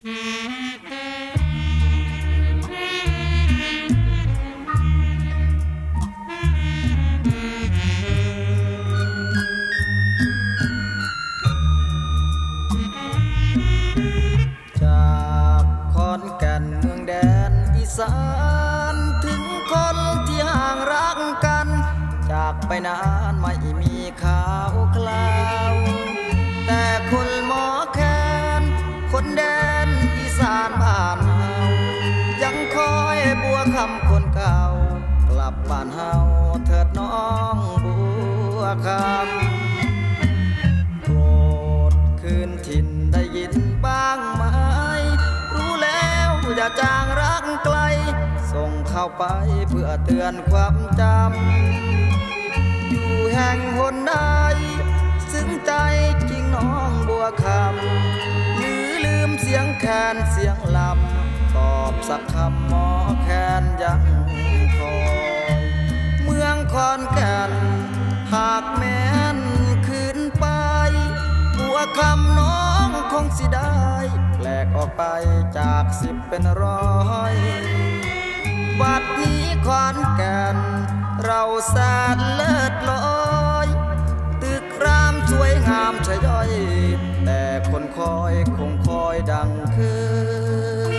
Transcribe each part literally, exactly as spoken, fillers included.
จากขอนแก่นเมืองแดนอีสานถึงคนที่ห่างรักกันจากไปนานไม่มีข่าวคราวแต่คนหมอแคนคนแดนอีสานบ้านเฮายังคอยบัวคำคนเก่ากลับบ้านเฮาเถิดน้องบัวคำโปรดคืนถิ่นได้ยินบ้างไหมรู้แล้วอย่าจางรักไกลส่งเข้าไปเพื่อเตือนความจำอยู่แห่งหนใดซึ้งใจจริงน้องบัวคำหรือลืมเสียงแคนเสียงลำตอบสักคำหมอแคนยังคอยเมืองขอนแก่นหากแม้นคืนไปบัวคำน้องคงสิได้แปลกออกไปจากสิบเป็นร้อยบัดนี้ขอนแก่นเราแสนเลิศลอยตึกรามสวยงามชะย่อยแต่คนคอยคงคอยดังคือ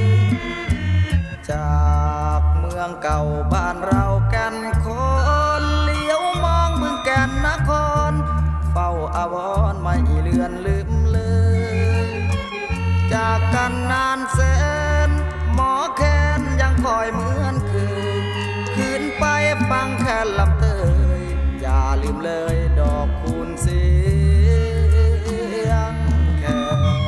จากเมืองเก่าบ้านเราแก่นคนเลี้ยวมองเมืองแก่นนครเฝ้าอาวรณ์ไม่เลือนลืมเลยจากกันนานแสนหมอแคนยังคอยเหมือนเคยคืนไปฟังแค่ลำเตยอย่าลืมเลยดอกคูณเสียงแคน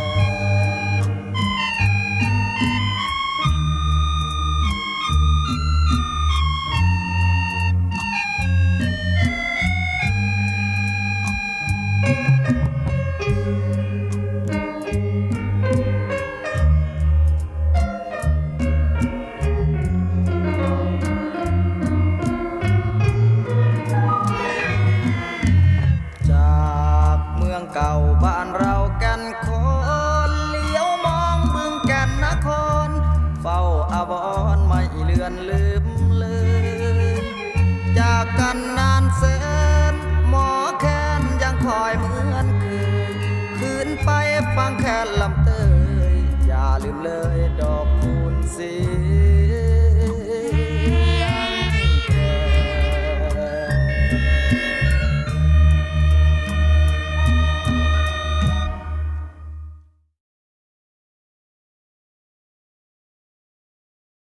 เก่าบ้านเราแก่นคนเลี้ยวมองเมืองแก่นนครเฝ้าอาวรณ์ไม่เลือนลืมเลยจากกันนา